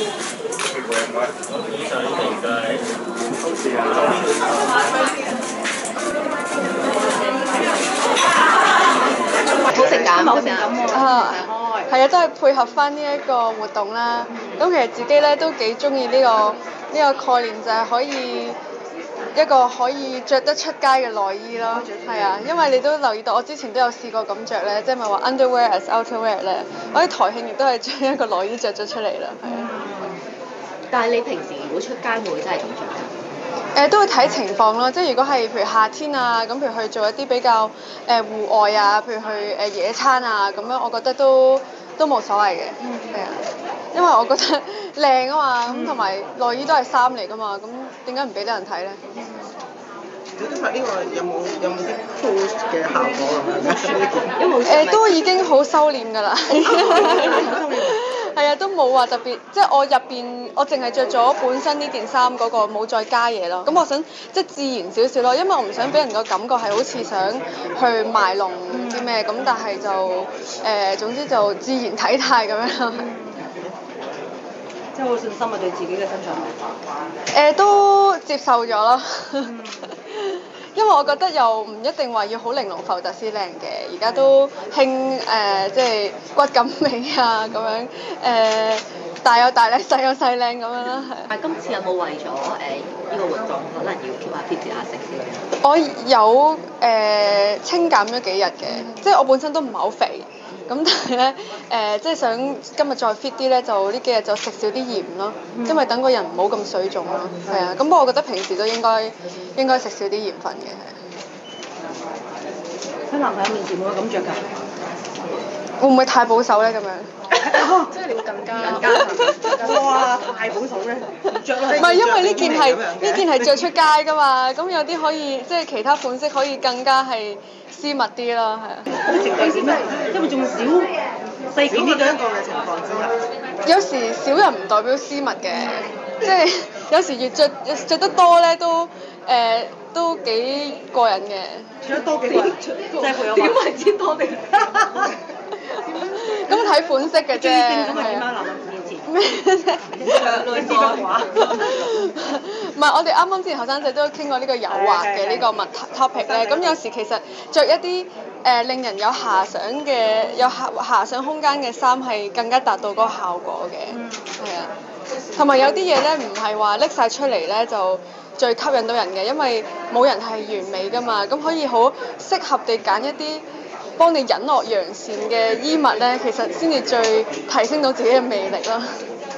好性感，好性感啊，係啊，都係配合翻呢一個活動啦。咁其實自己咧都幾中意呢個概念，就係可以一個可以着得出街嘅內衣咯。係啊，因為你都留意到，我之前都有試過咁着咧，即係咪話 underwear as outerwear 咧？我喺台慶亦都係將一個內衣着咗出嚟啦。係啊。 但係你平時如果出街會真係咁着㗎？ 都會睇情況咯，即係如果係譬如夏天啊，咁譬如去做一啲比較戶外啊，譬如去野餐啊咁樣，我覺得都冇所謂嘅，係啊，因為我覺得靚啊嘛，咁同埋內衣都係衫嚟㗎嘛，咁點解唔俾得人睇咧？ 你今日呢個有冇啲 post 嘅效果咁樣？ 都已經好收斂㗎啦。係啊，都冇話特別，即係我入邊我淨係着咗本身呢件衫嗰個，冇再加嘢咯。咁我想即係自然少少咯，因為我唔想俾人個感覺係好似想去賣弄啲咩咁，但係就總之就自然體態咁樣。 即係好有信心啊！對自己嘅身材。 都接受咗咯。因為我覺得又唔一定話要好玲瓏浮凸先靚嘅，而家都興即係骨感美啊咁樣大有大靚，細有細靚咁樣啦，係。 但係今次有冇為咗呢個活動可能要 keep 下 fit 下食先？ 我有清減咗幾日嘅，即係我本身都唔係好肥。咁但係咧即係想今日再 fit 啲咧，就呢幾日就食少啲鹽咯，因為等個人唔好咁水腫咯，係啊。咁不過我覺得平時都應該食少啲鹽分嘅，係。 喺男朋友面前會咁着㗎？ 會唔會太保守咧？咁樣？ 即係你會更加。哇！太保守咧，唔着啦。 唔係因為呢件係着出街㗎嘛，咁有啲可以即係其他款式可以更加係私密啲咯，係啊。 啲程度點咧？因為仲少細件啲嘅一個嘅情況之下。 有時少人唔代表私密嘅，即係有時越着得多咧都幾過癮嘅。 着得多幾過癮，即係佢有點為之多定？ 咁睇款式嘅啫。 咁係點啊？男人面前咩啫？類似嘅話。 唔係，我哋啱啱之前後生仔都傾過呢個誘惑嘅呢個topic 咧。咁有時其實着一啲令人有遐想空間嘅衫係更加達到嗰個效果嘅。係啊。同埋有啲嘢咧，唔係話拎晒出嚟咧就最吸引到人嘅，因為冇人係完美㗎嘛。咁可以好適合地揀一啲幫你引落揚善嘅衣物咧，其實先至最提升到自己嘅魅力咯。